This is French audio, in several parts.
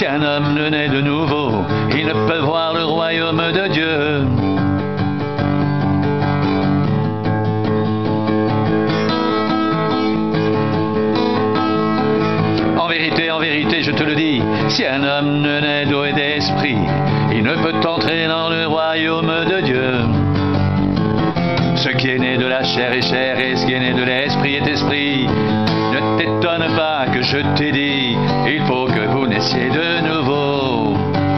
Si un homme ne naît de nouveau, il ne peut voir le royaume de Dieu. En vérité, je te le dis, si un homme ne naît d'eau et d'esprit, il ne peut entrer dans le royaume de Dieu. Ce qui est né de la chair est chair, et ce qui est né de l'esprit est esprit. Ne t'étonne pas que je t'ai dit, il faut que vous naissiez de nouveau.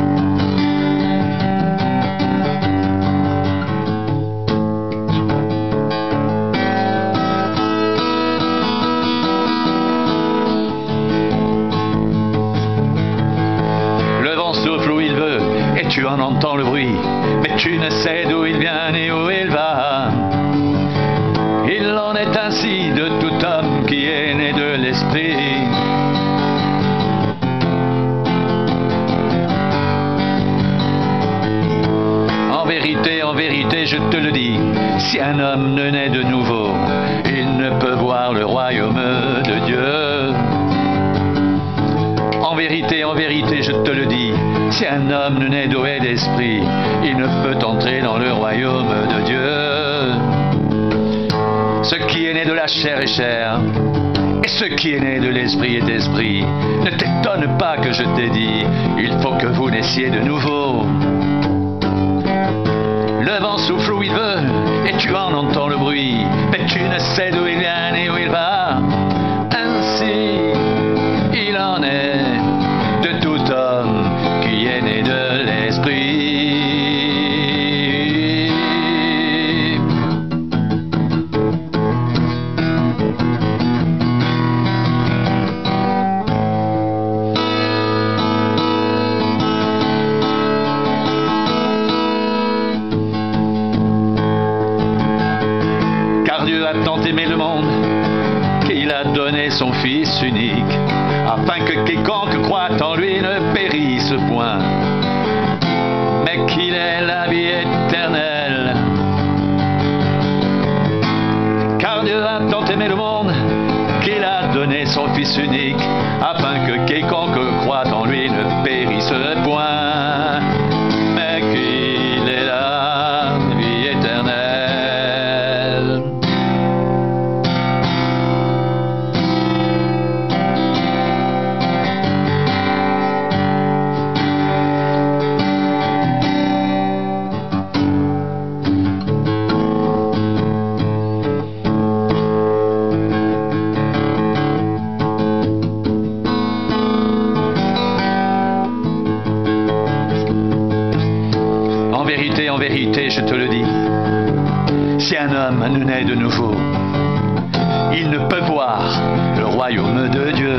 Le vent souffle où il veut, et tu en entends le bruit, mais tu ne sais d'où il vient ni où il va. Il en est ainsi de tout homme qui est né de l'esprit. En vérité, je te le dis, si un homme ne naît de nouveau, il ne peut voir le royaume de Dieu. En vérité, je te le dis, si un homme ne naît d'eau et d'esprit, il ne peut entrer dans le royaume de Dieu. Ce qui est né de la chair est chair, et ce qui est né de l'esprit est esprit. Ne t'étonne pas que je t'ai dit, il faut que vous naissiez de nouveau. Le vent souffle où il veut, et tu en entends le bruit, mais tu ne sais d'où il vient ni où il va. Ainsi, il en est de tout homme qui est né de l'esprit. Dieu a tant aimé le monde qu'il a donné son Fils unique, afin que quiconque croit en lui ne périsse point, mais qu'il ait la vie éternelle. Car Dieu a tant aimé le monde qu'il a donné son Fils unique, afin que quiconque croit en lui ne périsse point, mais qu'il ait la vie éternelle. En vérité, je te le dis, si un homme ne naît de nouveau, il ne peut voir le royaume de Dieu.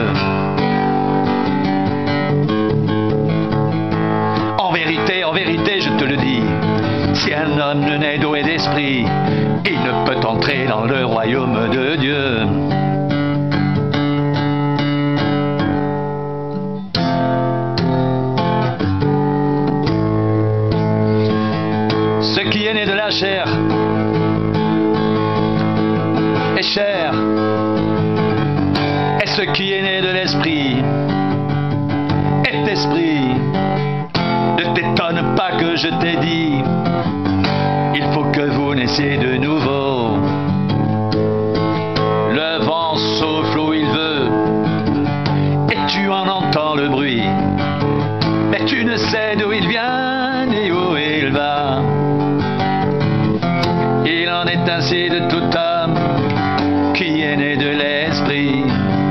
En vérité, je te le dis, si un homme ne naît d'eau et d'esprit, il ne peut entrer dans le royaume de Dieu. Ce qui est né de la chair est chair, et ce qui est né de l'esprit est esprit. Ne t'étonne pas que je t'ai dit, il faut que vous naissiez de nouveau. Le vent souffle où il veut, et tu en entends le bruit, mais tu ne sais d'où il vient ni où il va. Il en est ainsi de tout homme qui est né de l'esprit.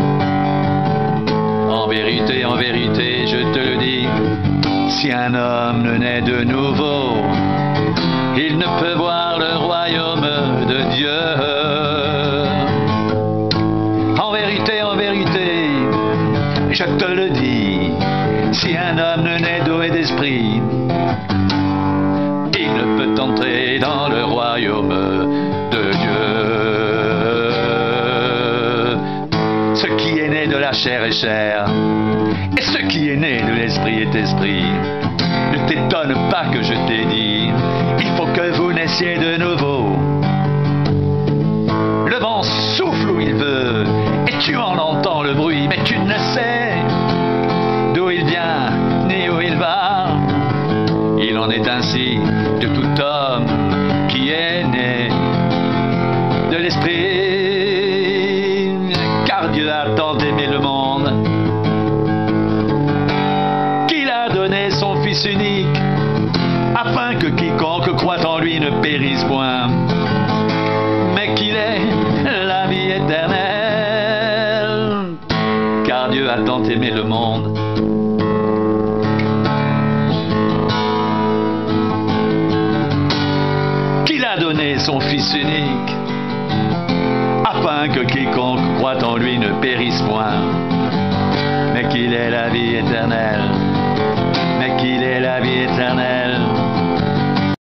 En vérité, je te le dis, si un homme ne naît de nouveau, il ne peut voir le royaume de Dieu. En vérité, je te le dis, si un homme ne naît d'eau et d'esprit, il ne peut entrer dans le royaume de Dieu. Ce qui est né de la chair est chair, et ce qui est né de l'esprit est esprit. Ne t'étonne pas que je t'ai dit, il faut que vous naissiez de nouveau. Le vent souffle où il veut, et tu en entends le bruit, mais tu ne sais d'où il vient est ainsi de tout homme qui est né de l'esprit, car Dieu a tant aimé le monde qu'il a donné son Fils unique, afin que quiconque croit en lui ne périsse point, mais qu'il ait la vie éternelle. Car Dieu a tant aimé le monde qu'il a donné son Fils unique, afin que quiconque croit en lui ne périsse point, mais qu'il ait la vie éternelle, mais qu'il ait la vie éternelle.